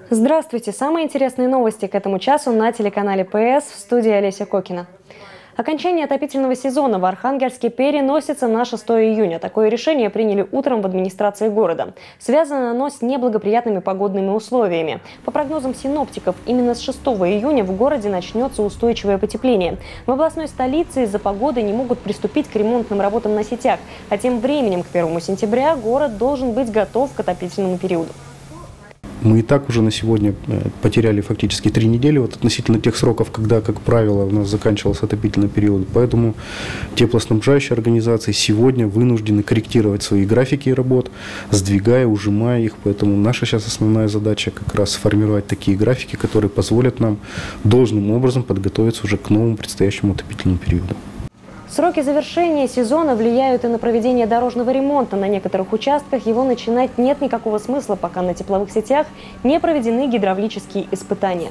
Здравствуйте! Самые интересные новости к этому часу на телеканале ПС, в студии Олеся Кокина. Окончание отопительного сезона в Архангельске переносится на 6 июня. Такое решение приняли утром в администрации города. Связано оно с неблагоприятными погодными условиями. По прогнозам синоптиков, именно с 6 июня в городе начнется устойчивое потепление. В областной столице из-за погоды не могут приступить к ремонтным работам на сетях. А тем временем, к 1 сентября, город должен быть готов к отопительному периоду. Мы и так уже на сегодня потеряли фактически 3 недели относительно тех сроков, когда, как правило, у нас заканчивался отопительный период. Поэтому теплоснабжающие организации сегодня вынуждены корректировать свои графики работ, сдвигая, ужимая их. Поэтому наша сейчас основная задача как раз сформировать такие графики, которые позволят нам должным образом подготовиться уже к новому предстоящему отопительному периоду. Сроки завершения сезона влияют и на проведение дорожного ремонта. На некоторых участках его начинать нет никакого смысла, пока на тепловых сетях не проведены гидравлические испытания.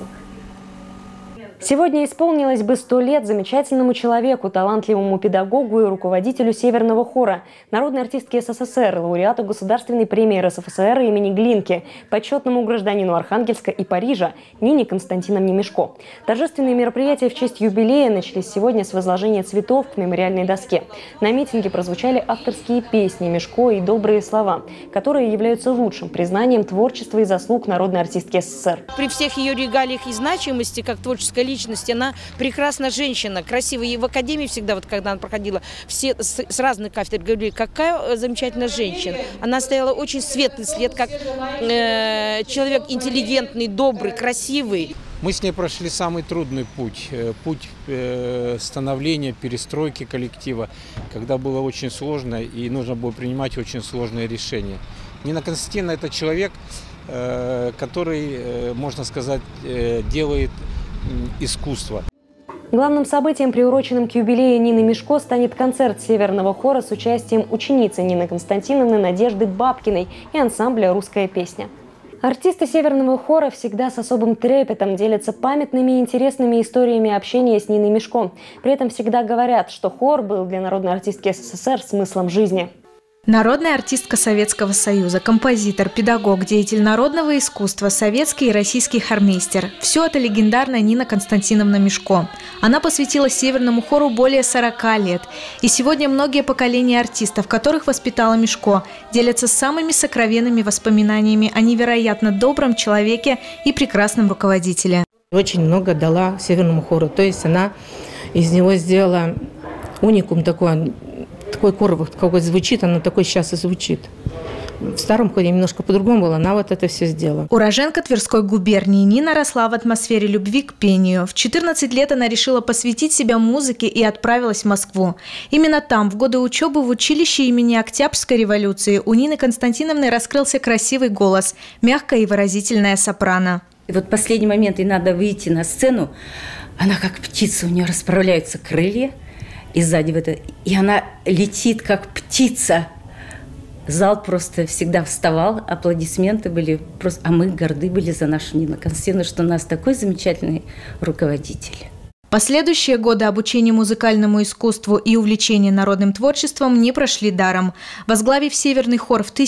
Сегодня исполнилось бы 100 лет замечательному человеку, талантливому педагогу и руководителю Северного хора, народной артистке СССР, лауреату Государственной премии РСФСР имени Глинки, почетному гражданину Архангельска и Парижа Нине Константиновне Мешко. Торжественные мероприятия в честь юбилея начались сегодня с возложения цветов к мемориальной доске. На митинге прозвучали авторские песни Мешко и добрые слова, которые являются лучшим признанием творчества и заслуг народной артистки СССР. При всех ее регалиях и значимости, как творческая личность, она прекрасная женщина, красивая. И в академии всегда, когда она проходила, все с разных кафедр говорили, какая замечательная женщина. Она оставила очень светлый след, как человек интеллигентный, добрый, красивый. Мы с ней прошли самый трудный путь, путь становления, перестройки коллектива, когда было очень сложно и нужно было принимать очень сложные решения. Нина Константиновна – это человек, который, можно сказать, делает искусство. Главным событием, приуроченным к юбилею Нины Мешко, станет концерт Северного хора с участием ученицы Нины Константиновны Надежды Бабкиной и ансамбля «Русская песня». Артисты Северного хора всегда с особым трепетом делятся памятными и интересными историями общения с Ниной Мешко. При этом всегда говорят, что хор был для народной артистки СССР смыслом жизни. Народная артистка Советского Союза, композитор, педагог, деятель народного искусства, советский и российский хормейстер. Все это легендарная Нина Константиновна Мешко. Она посвятила Северному хору более 40 лет. И сегодня многие поколения артистов, которых воспитала Мешко, делятся самыми сокровенными воспоминаниями о невероятно добром человеке и прекрасном руководителе. Очень много дала Северному хору. То есть она из него сделала уникум такой хор, какой звучит, оно такой сейчас и звучит. В старом хоре немножко по-другому было, она вот это все сделала. Уроженка Тверской губернии, Нина росла в атмосфере любви к пению. В 14 лет она решила посвятить себя музыке и отправилась в Москву. Именно там, в годы учебы в училище имени Октябрьской революции, у Нины Константиновны раскрылся красивый голос, мягкая и выразительная сопрано. И вот в последний момент ей надо выйти на сцену, она как птица, у нее расправляются крылья. И сзади и она летит, как птица. Зал просто всегда вставал, аплодисменты были просто... А мы горды были за нашу Нину Константиновну, что у нас такой замечательный руководитель. Последующие годы обучения музыкальному искусству и увлечения народным творчеством не прошли даром. Возглавив Северный хор в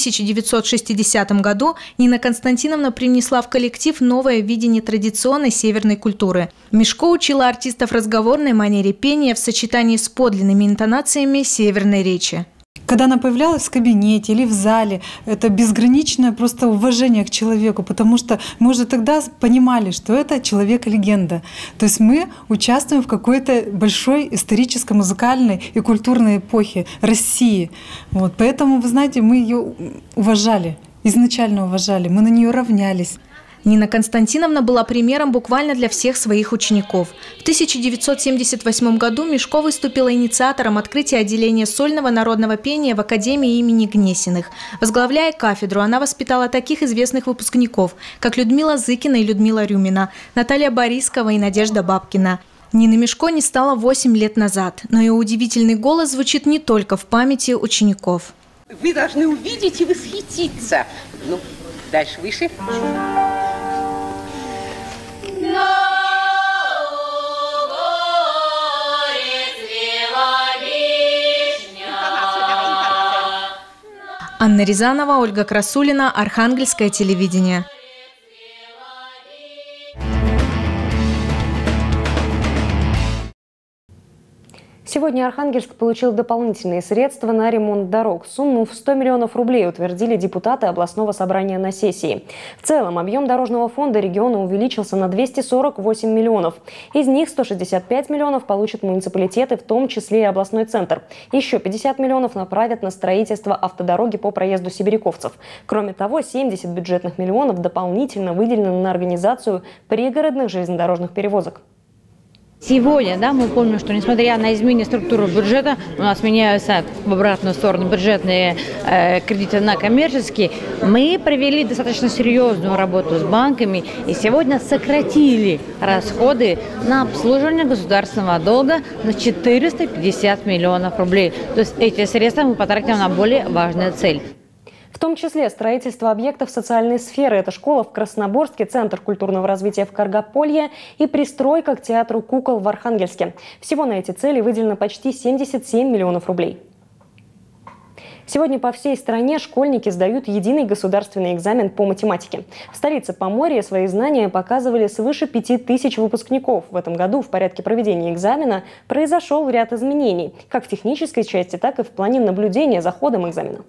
1960 году, Нина Константиновна принесла в коллектив новое видение традиционной северной культуры. Мешко учила артистов разговорной манере пения в сочетании с подлинными интонациями северной речи. Когда она появлялась в кабинете или в зале, это безграничное просто уважение к человеку, потому что мы уже тогда понимали, что это человек-легенда. То есть мы участвуем в какой-то большой исторической, музыкальной и культурной эпохе России. Вот. Поэтому, вы знаете, мы ее уважали, изначально уважали, мы на нее равнялись. Нина Константиновна была примером буквально для всех своих учеников. В 1978 году Мешко выступила инициатором открытия отделения сольного народного пения в Академии имени Гнесиных. Возглавляя кафедру, она воспитала таких известных выпускников, как Людмила Зыкина и Людмила Рюмина, Наталья Борискова и Надежда Бабкина. Нины Мешко не стало 8 лет назад, но ее удивительный голос звучит не только в памяти учеников. Вы должны увидеть и восхититься. Ну, дальше, выше. Анна Рязанова, Ольга Красулина, Архангельское телевидение. Сегодня Архангельск получил дополнительные средства на ремонт дорог. Сумму в 100 миллионов рублей утвердили депутаты областного собрания на сессии. В целом объем дорожного фонда региона увеличился на 248 миллионов. Из них 165 миллионов получат муниципалитеты, в том числе и областной центр. Еще 50 миллионов направят на строительство автодороги по проезду сибиряковцев. Кроме того, 70 бюджетных миллионов дополнительно выделено на организацию пригородных железнодорожных перевозок. Сегодня, мы помним, что несмотря на изменение структуры бюджета, у нас меняются в обратную сторону бюджетные кредиты на коммерческие, мы провели достаточно серьезную работу с банками и сегодня сократили расходы на обслуживание государственного долга на 450 миллионов рублей. То есть эти средства мы потратим на более важную цель. В том числе строительство объектов социальной сферы. Это школа в Красноборске, Центр культурного развития в Каргополье и пристройка к театру кукол в Архангельске. Всего на эти цели выделено почти 77 миллионов рублей. Сегодня по всей стране школьники сдают единый государственный экзамен по математике. В столице Поморья свои знания показывали свыше 5000 выпускников. В этом году в порядке проведения экзамена произошел ряд изменений, как в технической части, так и в плане наблюдения за ходом экзамена.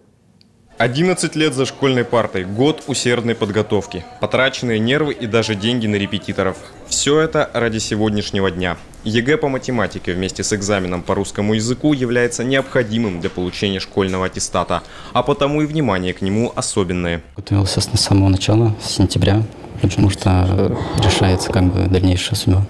11 лет за школьной партой, год усердной подготовки, потраченные нервы и даже деньги на репетиторов. Все это ради сегодняшнего дня. ЕГЭ по математике вместе с экзаменом по русскому языку является необходимым для получения школьного аттестата, а потому и внимание к нему особенное. Готовился с самого начала, с сентября, потому что решается дальнейшая судьба.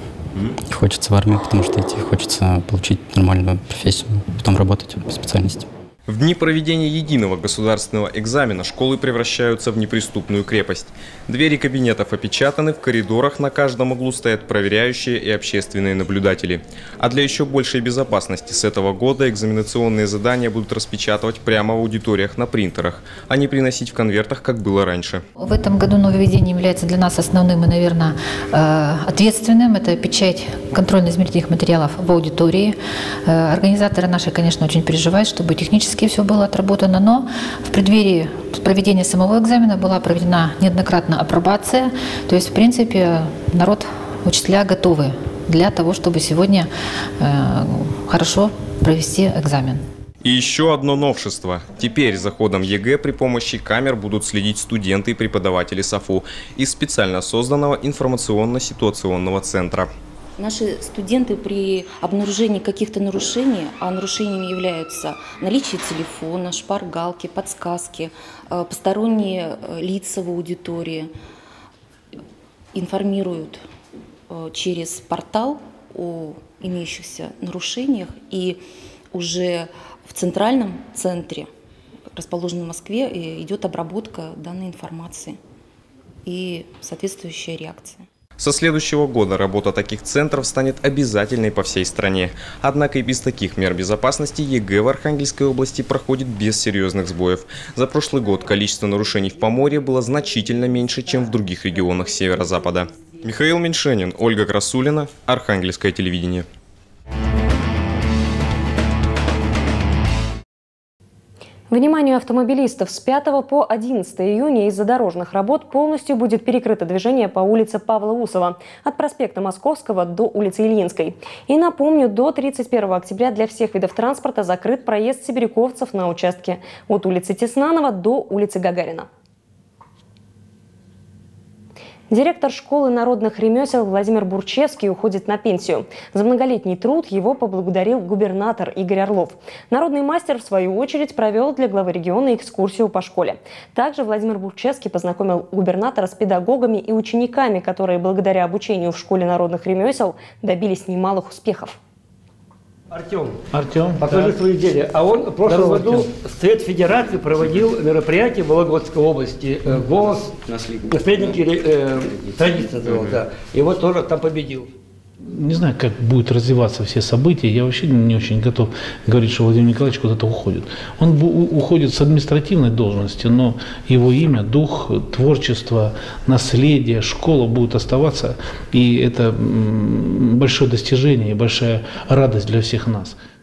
И хочется в армию, потому что хочется получить нормальную профессию, потом работать по специальности. В дни проведения единого государственного экзамена школы превращаются в неприступную крепость. Двери кабинетов опечатаны, в коридорах на каждом углу стоят проверяющие и общественные наблюдатели. А для еще большей безопасности с этого года экзаменационные задания будут распечатывать прямо в аудиториях на принтерах, а не приносить в конвертах, как было раньше. В этом году нововведение является для нас основным и, наверное, ответственным. Это печать контрольно-измерительных материалов в аудитории. Организаторы наши, конечно, очень переживают, чтобы технически все было отработано, но в преддверии проведения самого экзамена была проведена неоднократно апробация. То есть, в принципе, народ, учителя готовы для того, чтобы сегодня хорошо провести экзамен. И еще одно новшество. Теперь за ходом ЕГЭ при помощи камер будут следить студенты и преподаватели САФУ из специально созданного информационно-ситуационного центра. Наши студенты при обнаружении каких-то нарушений, а нарушениями являются наличие телефона, шпаргалки, подсказки, посторонние лица в аудитории, информируют через портал о имеющихся нарушениях, и уже в центральном центре, расположенном в Москве, идет обработка данной информации и соответствующая реакция. Со следующего года работа таких центров станет обязательной по всей стране. Однако и без таких мер безопасности ЕГЭ в Архангельской области проходит без серьезных сбоев. За прошлый год количество нарушений в Поморье было значительно меньше, чем в других регионах северо-запада. Михаил Меньшенин, Ольга Красулина, Архангельское телевидение. Вниманию автомобилистов, с 5 по 11 июня из-за дорожных работ полностью будет перекрыто движение по улице Павла Усова от проспекта Московского до улицы Ильинской. И напомню, до 31 октября для всех видов транспорта закрыт проезд сибиряковцев на участке от улицы Теснанова до улицы Гагарина. Директор школы народных ремесел Владимир Бурчевский уходит на пенсию. За многолетний труд его поблагодарил губернатор Игорь Орлов. Народный мастер, в свою очередь, провел для главы региона экскурсию по школе. Также Владимир Бурчевский познакомил губернатора с педагогами и учениками, которые благодаря обучению в школе народных ремесел добились немалых успехов. Артем, покажи свои изделия. А он в прошлом году Совет Федерации проводил мероприятие в Вологодской области. Голос наследники традиции называл, да. И вот тоже там победил. Не знаю, как будут развиваться все события. Я вообще не очень готов говорить, что Владимир Николаевич куда-то уходит. Он уходит с административной должности, но его имя, дух, творчество, наследие, школа будут оставаться. И это большое достижение и большая радость для всех нас.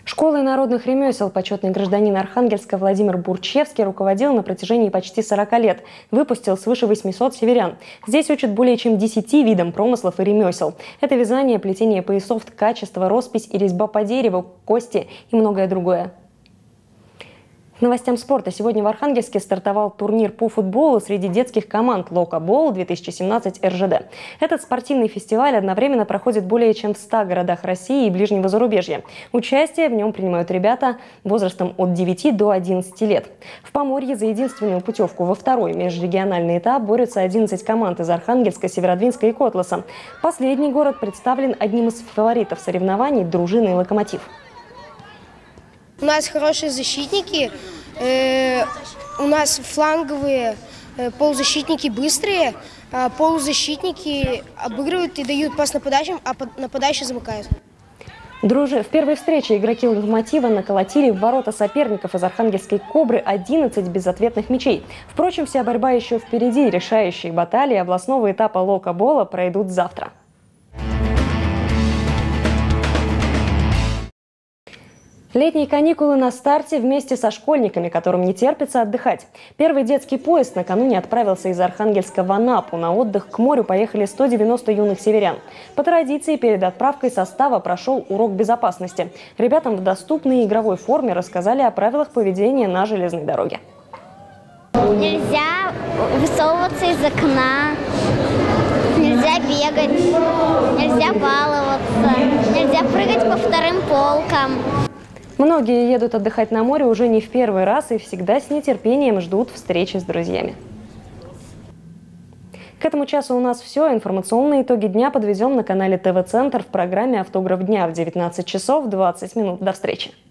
Школой народных ремесел почетный гражданин Архангельска Владимир Бурчевский руководил на протяжении почти 40 лет. Выпустил свыше 800 северян. Здесь учат более чем 10 видам промыслов и ремесел. Это вязание, плетение поясов, ткачество, роспись и резьба по дереву, кости и многое другое. К новостям спорта. Сегодня в Архангельске стартовал турнир по футболу среди детских команд «Локобол 2017 РЖД». Этот спортивный фестиваль одновременно проходит более чем в 100 городах России и ближнего зарубежья. Участие в нем принимают ребята возрастом от 9 до 11 лет. В Поморье за единственную путевку во второй межрегиональный этап борются 11 команд из Архангельска, Северодвинска и Котласа. Последний город представлен одним из фаворитов соревнований – дружиной «Локомотив». У нас хорошие защитники, у нас фланговые полузащитники быстрые, полузащитники обыгрывают и дают пас нападающим, а нападающие замыкают. В первой встрече игроки «Локомотива» наколотили в ворота соперников из архангельской «Кобры» 11 безответных мячей. Впрочем, вся борьба еще впереди. Решающие баталии областного этапа «Локобола» пройдут завтра. Летние каникулы на старте вместе со школьниками, которым не терпится отдыхать. Первый детский поезд накануне отправился из Архангельска в Анапу. На отдых к морю поехали 190 юных северян. По традиции, перед отправкой состава прошел урок безопасности. Ребятам в доступной игровой форме рассказали о правилах поведения на железной дороге. Нельзя высовываться из окна, нельзя бегать, нельзя баловаться, нельзя прыгать по вторым полкам. Многие едут отдыхать на море уже не в первый раз и всегда с нетерпением ждут встречи с друзьями. К этому часу у нас все. Информационные итоги дня подведем на канале ТВ-центр в программе «Автограф дня» в 19 часов 20 минут. До встречи!